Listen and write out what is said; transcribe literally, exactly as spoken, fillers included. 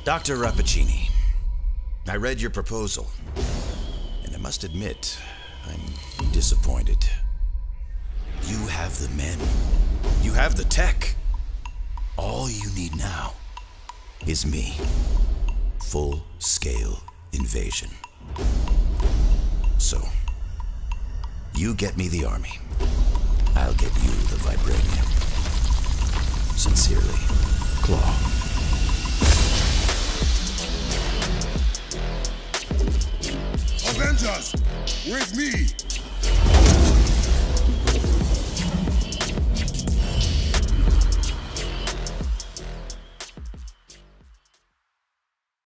Doctor Rappaccini, I read your proposal, and I must admit, I'm disappointed. You have the men. You have the tech. All you need now is me. Full-scale invasion. So, you get me the army. I'll get you the vibranium. Sincerely, Claw. Avengers, with me!